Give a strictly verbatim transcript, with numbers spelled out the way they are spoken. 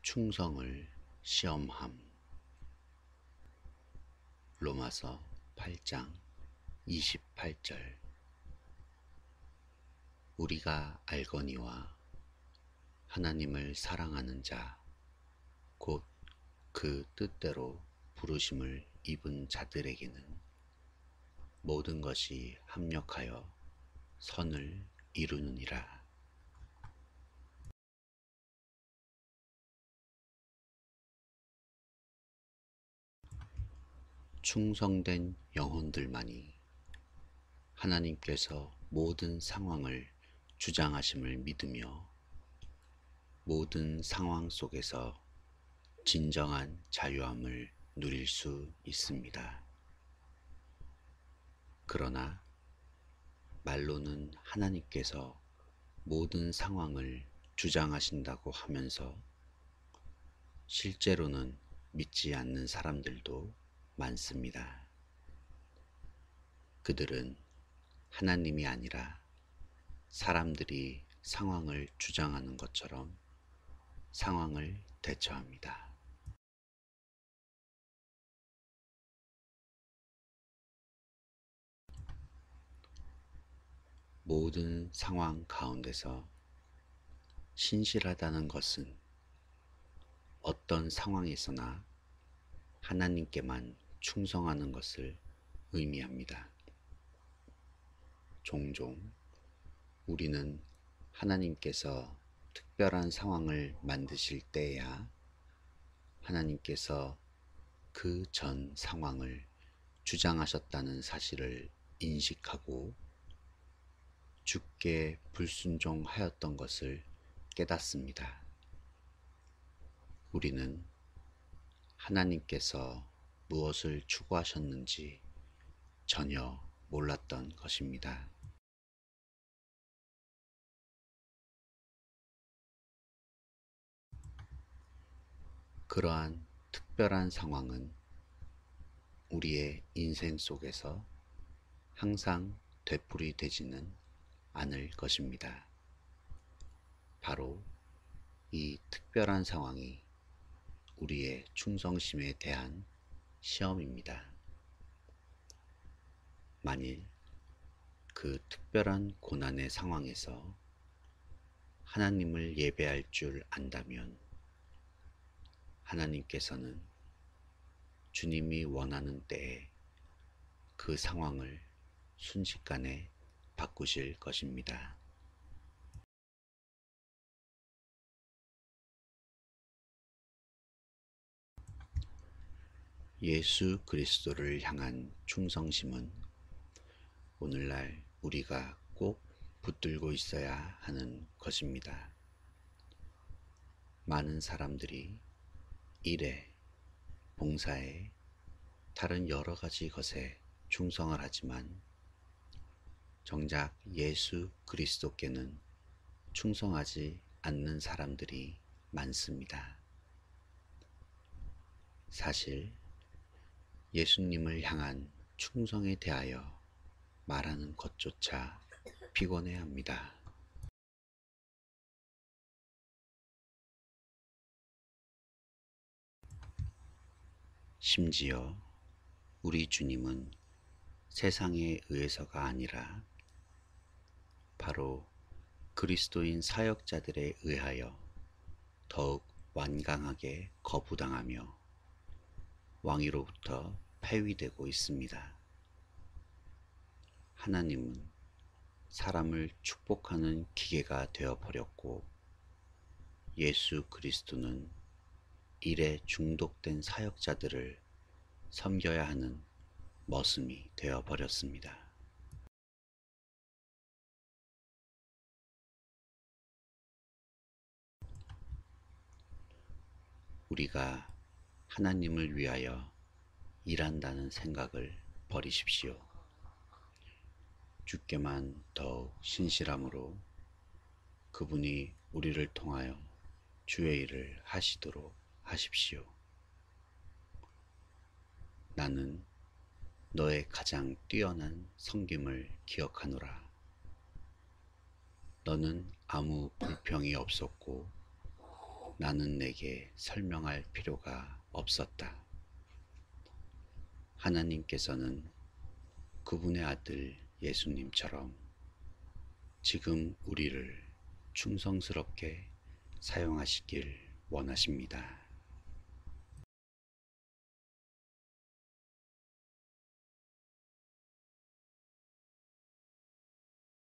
충성을 시험함. 로마서 팔 장 이십팔 절. 우리가 알거니와 하나님을 사랑하는 자 곧 그 뜻대로 부르심을 입은 자들에게는 모든 것이 합력하여 선을 이루느니라. 충성된 영혼들만이 하나님께서 모든 상황을 주장하심을 믿으며 모든 상황 속에서 진정한 자유함을 누릴 수 있습니다. 그러나 말로는 하나님께서 모든 상황을 주장하신다고 하면서 실제로는 믿지 않는 사람들도 많습니다. 그들은 하나님이 아니라 사람들이 상황을 주장하는 것처럼 상황을 대처합니다. 모든 상황 가운데서 신실하다는 것은 어떤 상황에서나 하나님께만 충성하는 것을 의미합니다. 종종 우리는 하나님께서 특별한 상황을 만드실 때야 하나님께서 그 전 상황을 주장하셨다는 사실을 인식하고 주께 불순종하였던 것을 깨닫습니다. 우리는 하나님께서 무엇을 추구하셨는지 전혀 몰랐던 것입니다. 그러한 특별한 상황은 우리의 인생 속에서 항상 되풀이되지는 않을 것입니다. 바로 이 특별한 상황이 우리의 충성심에 대한 시험입니다. 만일 그 특별한 고난의 상황에서 하나님을 예배할 줄 안다면 하나님께서는 주님이 원하는 때에 그 상황을 순식간에 바꾸실 것입니다. 예수 그리스도를 향한 충성심은 오늘날 우리가 꼭 붙들고 있어야 하는 것입니다. 많은 사람들이 일에, 봉사에, 다른 여러 가지 것에 충성을 하지만 정작 예수 그리스도께는 충성하지 않는 사람들이 많습니다. 사실 예수님을 향한 충성에 대하여 말하는 것조차 피곤해 합니다. 심지어 우리 주님은 세상에 의해서가 아니라 바로 그리스도인 사역자들에 의하여 더욱 완강하게 거부당하며 왕위로부터 폐위되고 있습니다. 하나님은 사람을 축복하는 기계가 되어버렸고 예수 그리스도는 일에 중독된 사역자들을 섬겨야 하는 머슴이 되어버렸습니다. 우리가 하나님을 위하여 일한다는 생각을 버리십시오. 주께만 더욱 신실함으로 그분이 우리를 통하여 주의 일을 하시도록 하십시오. 나는 너의 가장 뛰어난 섬김을 기억하노라. 너는 아무 불평이 없었고 나는 내게 설명할 필요가 없었다. 하나님께서는 그분의 아들 예수님처럼 지금 우리를 충성스럽게 사용하시길 원하십니다.